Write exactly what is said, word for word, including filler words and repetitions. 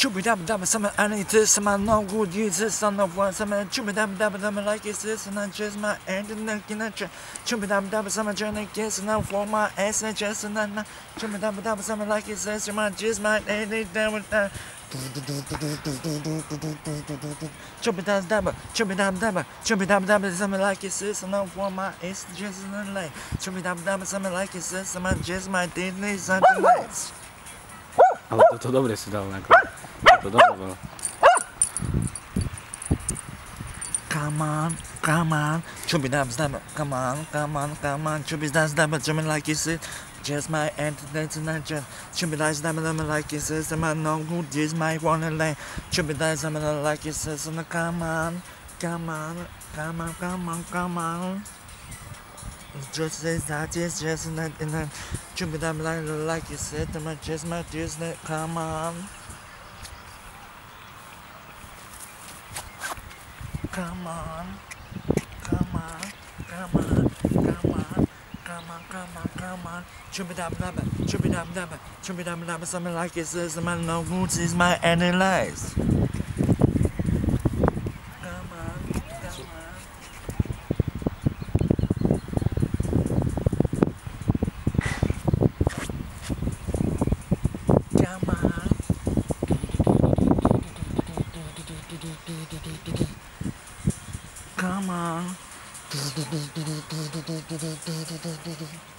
Chubby dab dab, some I need this, some no good uses, some of one, some chubby dab dab, some like it's this, and I just my end and then in a chubby dab dab, some journey kiss, and now for my ass and just and then chubby dab dab, some like it's this, and my just my end and down with that. Chubby dab dab, chubby dab dab, chubby dab dab, some like it's this, and now for my ass just and then like chubby dab dab, some like it's this, and my just my daily something nice. Ale toto dobre si dal nakoniec. Toto dobre bolo. Come on, come on, chubby dab dab, come on, come on, come on, chubby dab dab, jumping like you said. Just my antidote tonight, just chubby dab dab, like you said. Some I know who just might wanna lay. Chubby dab dab, like you said. So come on, come on, come on, come on, come on. Just as that is just in that in that chubby dab like like you said. My just my just that. Come on. Come on, come on, come on, come on, come on, come on, come on. Chubby dab dab, chubby dab dab, chubby dab dab. Something like it says, my no roots is my analyze. Come on, come on. Come on. Come on.